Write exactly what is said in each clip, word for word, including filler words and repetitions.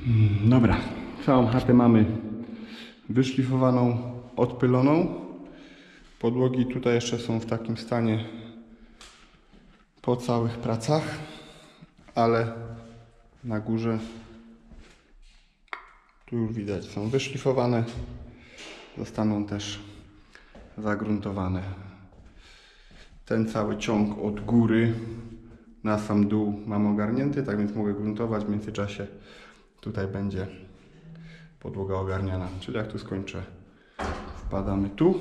Dobra, całą chatę mamy wyszlifowaną, odpyloną. Podłogi tutaj jeszcze są w takim stanie po całych pracach, ale na górze tu już widać, są wyszlifowane. Zostaną też zagruntowane. Ten cały ciąg od góry na sam dół mam ogarnięty, tak więc mogę gruntować. W międzyczasie tutaj będzie podłoga ogarniana. Czyli jak tu skończę, wpadamy tu.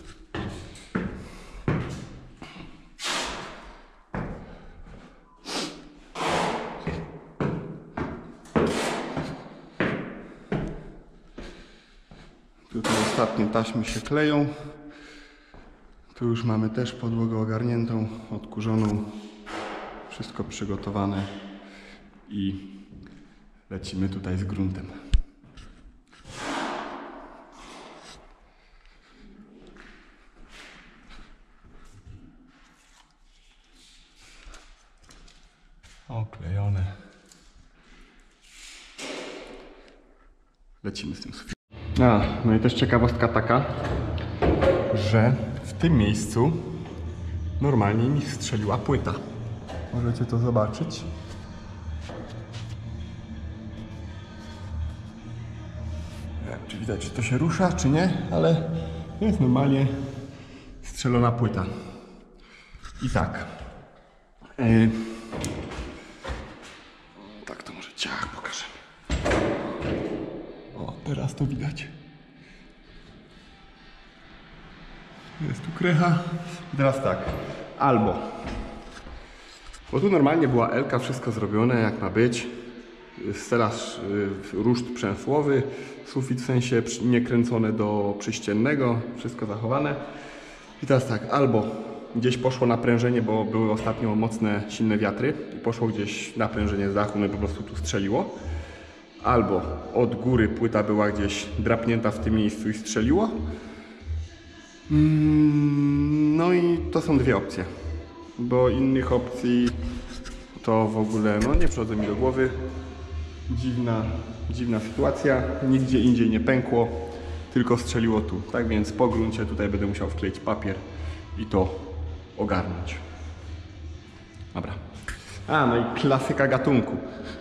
Tutaj ostatnie taśmy się kleją. Tu już mamy też podłogę ogarniętą, odkurzoną. Wszystko przygotowane i lecimy tutaj z gruntem. Oklejone. Lecimy z tym sufitem. A, no i też ciekawostka taka, że w tym miejscu normalnie mi strzeliła płyta. Możecie to zobaczyć. Nie wiem, czy widać, czy to się rusza, czy nie, ale jest normalnie strzelona płyta. I tak. Yy, tak to może ciach pokażę. O, teraz to widać. Jest tu krycha. I teraz tak. Albo, bo tu normalnie była elka, wszystko zrobione jak ma być. Stelaż, ruszt przemysłowy, sufit w sensie nie kręcone do przyściennego, wszystko zachowane. I teraz tak, albo gdzieś poszło naprężenie, bo były ostatnio mocne, silne wiatry i poszło gdzieś naprężenie z dachu, no i po prostu tu strzeliło. Albo od góry płyta była gdzieś drapnięta w tym miejscu i strzeliło. No i to są dwie opcje, bo innych opcji to w ogóle no, nie przychodzą mi do głowy. Dziwna, dziwna sytuacja, nigdzie indziej nie pękło, tylko strzeliło tu. Tak więc po gruncie tutaj będę musiał wkleić papier i to ogarnąć. Dobra. A, no i klasyka gatunku.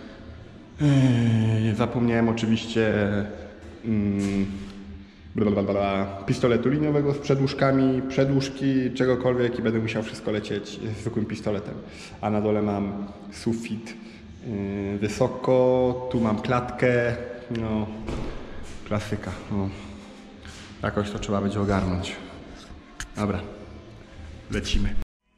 Yy, zapomniałem oczywiście yy, blablabla, pistoletu liniowego z przedłużkami, przedłużki, czegokolwiek i będę musiał wszystko lecieć zwykłym pistoletem. A na dole mam sufit yy, wysoko, tu mam klatkę, no klasyka. No. Jakoś to trzeba będzie ogarnąć. Dobra, lecimy.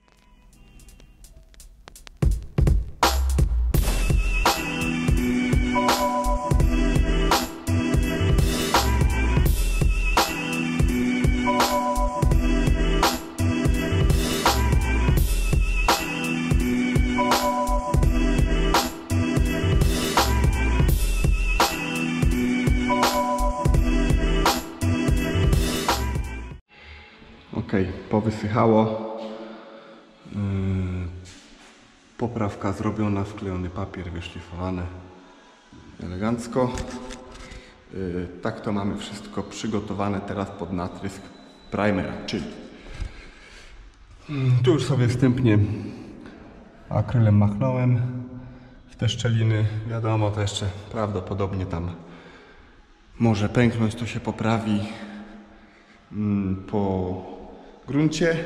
Ok, powysychało. Yy, poprawka zrobiona, wklejony papier, wyszlifowane elegancko. Yy, tak to mamy wszystko przygotowane teraz pod natrysk primera, czyli yy, tu już sobie wstępnie akrylem machnąłem w te szczeliny. Wiadomo, to jeszcze prawdopodobnie tam może pęknąć, to się poprawi yy, po gruncie.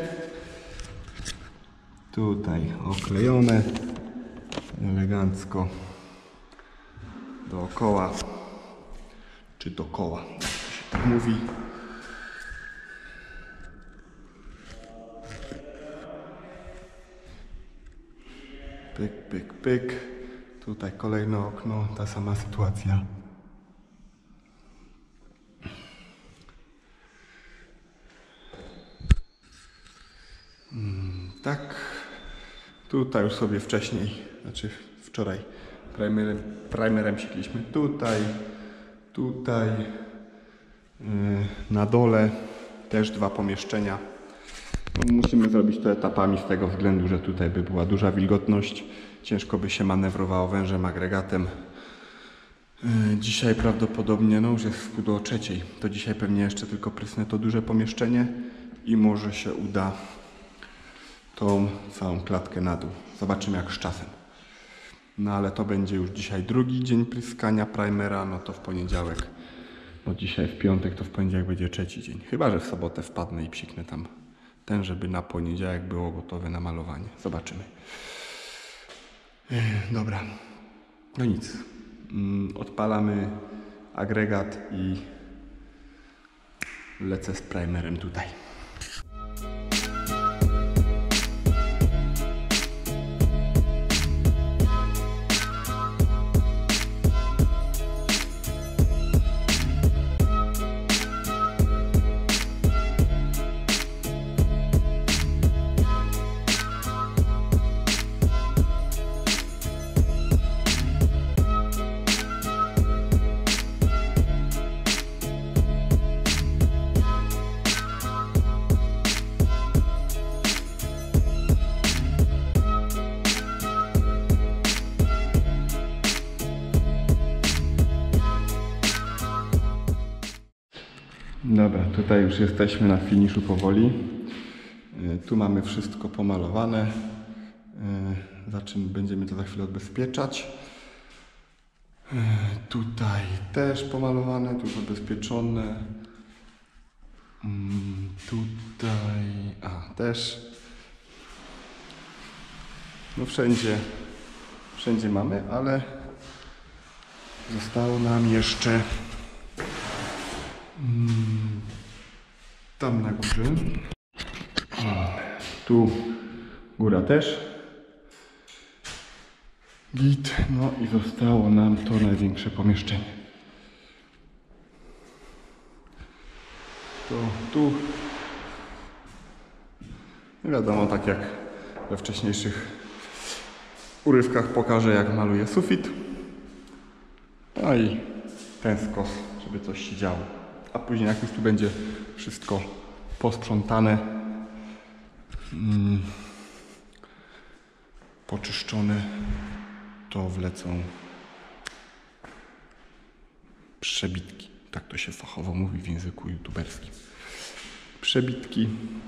Tutaj oklejone elegancko dookoła, czy dokoła, jak to się tak mówi. Pyk, pyk, pyk. Tutaj kolejne okno, ta sama sytuacja. Tak, tutaj już sobie wcześniej, znaczy wczoraj primerem, primerem siekliśmy tutaj, tutaj, yy, na dole też dwa pomieszczenia. No, musimy zrobić to etapami z tego względu, że tutaj by była duża wilgotność, ciężko by się manewrowało wężem, agregatem. Dzisiaj prawdopodobnie, no już jest w pół do trzeciej, to dzisiaj pewnie jeszcze tylko prysnę to duże pomieszczenie i może się uda tą całą klatkę na dół. Zobaczymy jak z czasem. No ale to będzie już dzisiaj drugi dzień pryskania primera, no to w poniedziałek, bo dzisiaj w piątek, to w poniedziałek będzie trzeci dzień. Chyba że w sobotę wpadnę i psiknę tam ten, żeby na poniedziałek było gotowe na malowanie. Zobaczymy. Dobra, no nic. Odpalamy agregat i lecę z primerem tutaj. Dobra, tutaj już jesteśmy na finiszu powoli. Tu mamy wszystko pomalowane. Za czym będziemy to za chwilę odbezpieczać. Tutaj też pomalowane, tu zabezpieczone. Tutaj, a też. No wszędzie, wszędzie mamy, ale zostało nam jeszcze tam na górze. Tu góra też. Git. No i zostało nam to największe pomieszczenie. To tu. Wiadomo, tak jak we wcześniejszych urywkach pokażę, jak maluję sufit. No i ten skos, żeby coś się działo. A później jak już tu będzie wszystko posprzątane, mm, poczyszczone, to wlecą przebitki. Tak to się fachowo mówi w języku youtuberskim. Przebitki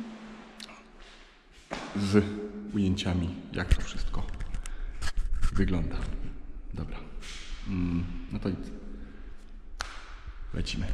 z ujęciami, jak to wszystko wygląda. Dobra. Mm, no to nic. Lecimy.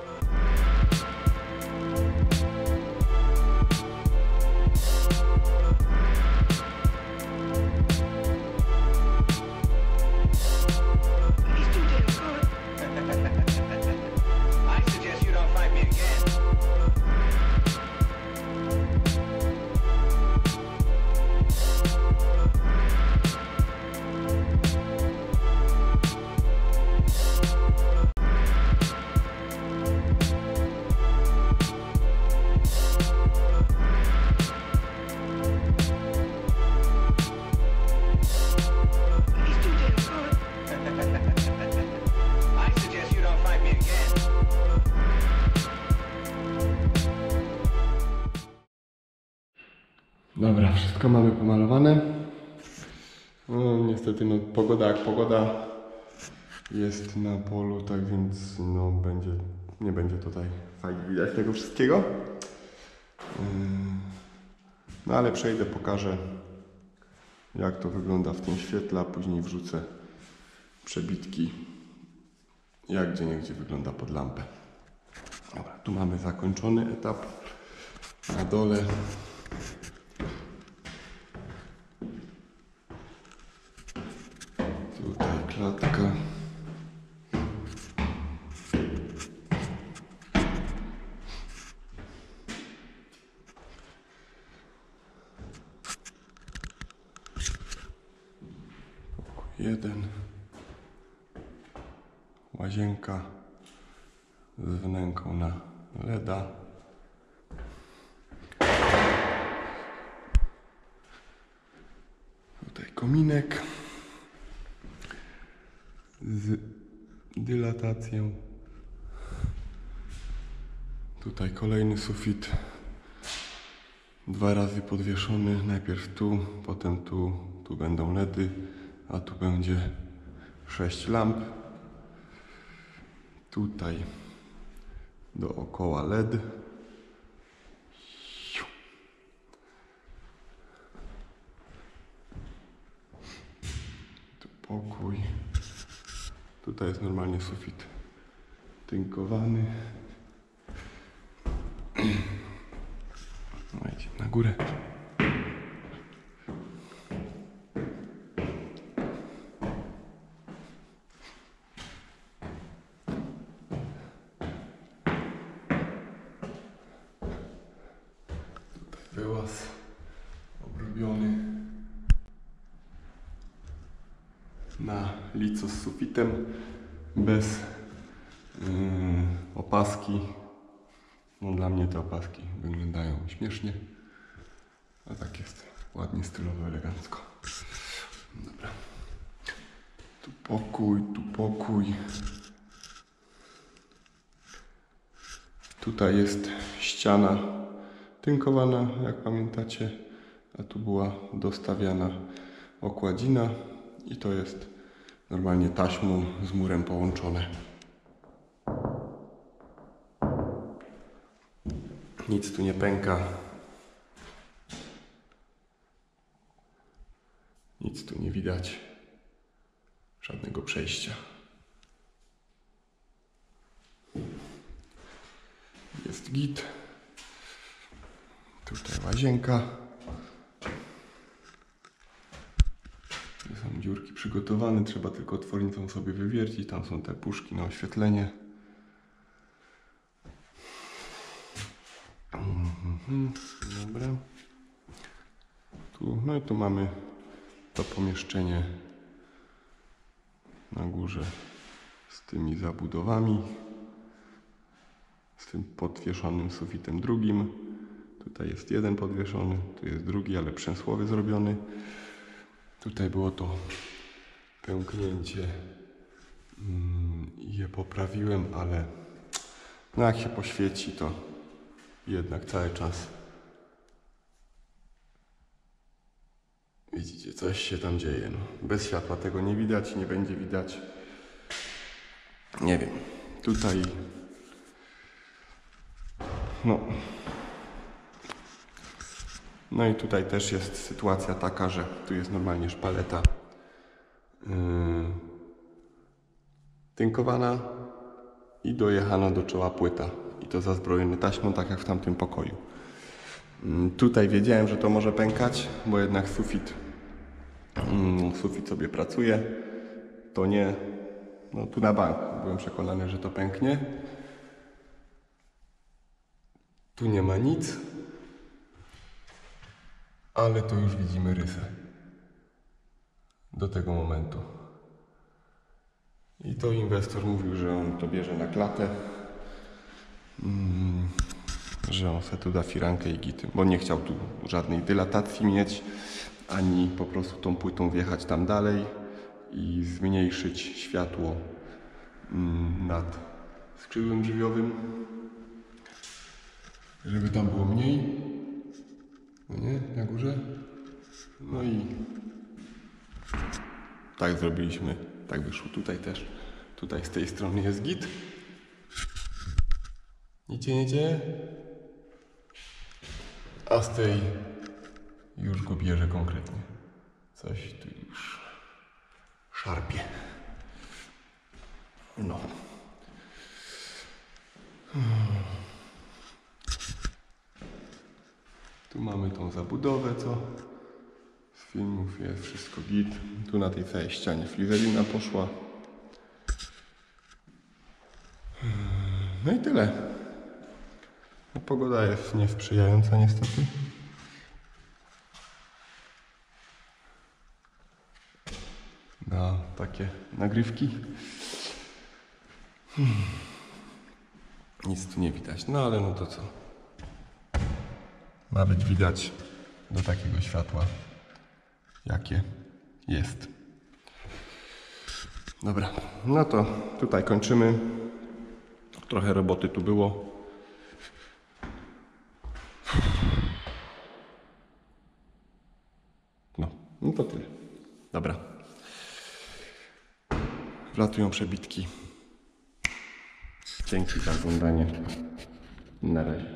Dobra, wszystko mamy pomalowane. No niestety, no pogoda jak pogoda jest na polu, tak więc no będzie, nie będzie tutaj fajnie widać tego wszystkiego. No ale przejdę, pokażę jak to wygląda w tym świetle, a później wrzucę przebitki, jak gdzie niegdzie wygląda pod lampę. Dobra, tu mamy zakończony etap. Na dole tutaj klatka. Jeden. Łazienka z wnęką na leda. Tutaj kominek z dylatacją. Tutaj kolejny sufit. Dwa razy podwieszony. Najpierw tu, potem tu. Tu będą ledy, a tu będzie sześć lamp. Tutaj dookoła L E D. Tu pokój. Tutaj jest normalnie sufit tynkowany. No idziemy na górę. Wyłaz obrobiony na lico z sufitem, bez yy, opaski. No, dla mnie te opaski wyglądają śmiesznie, a tak jest ładnie, stylowo, elegancko. Dobra. Tu pokój, tu pokój. Tutaj jest ściana tynkowana, jak pamiętacie, a tu była dostawiana okładzina i to jest normalnie taśmą z murem połączone. Nic tu nie pęka. Nic tu nie widać. Żadnego przejścia. Jest git. Tutaj łazienka. Tu są dziurki przygotowane, trzeba tylko otwornicą sobie wywiercić. Tam są te puszki na oświetlenie. Mhm, dobra. Tu, no i tu mamy to pomieszczenie na górze z tymi zabudowami, z tym podwieszonym sufitem drugim. Tutaj jest jeden podwieszony, tu jest drugi, ale przęsłowy zrobiony. Tutaj było to pęknięcie i je poprawiłem, ale no jak się poświeci, to jednak cały czas widzicie, coś się tam dzieje. No. Bez światła tego nie widać, nie będzie widać. Nie wiem. Tutaj no no i tutaj też jest sytuacja taka, że tu jest normalnie szpaleta yy, tynkowana i dojechana do czoła płyta. I to zazbrojone taśmą, tak jak w tamtym pokoju. Yy, tutaj wiedziałem, że to może pękać, bo jednak sufit yy, sufit sobie pracuje. To nie, no tu na bank byłem przekonany, że to pęknie. Tu nie ma nic. Ale to już widzimy rysę do tego momentu. I to inwestor mówił, że on to bierze na klatę, mm, że on sobie tu da firankę i gity, bo nie chciał tu żadnej dylatacji mieć, ani po prostu tą płytą wjechać tam dalej i zmniejszyć światło mm, nad skrzydłem drzwiowym, żeby tam było mniej. No nie? Na górze. No i tak zrobiliśmy. Tak wyszło tutaj też. Tutaj z tej strony jest git. Nic się nie dzieje. A z tej już go bierze konkretnie. Coś tu już szarpie. No. Tu mamy tą zabudowę, co z filmów jest, wszystko git. Tu na tej całej ścianie flizelina poszła. No i tyle. No, pogoda jest niesprzyjająca niestety. Na takie nagrywki. Hmm. Nic tu nie widać, no ale no to co? Ma być widać do takiego światła, jakie jest. Dobra, no to tutaj kończymy. Trochę roboty tu było. No, no to tyle. Dobra. Wlatują przebitki. Dzięki za oglądanie. Na razie.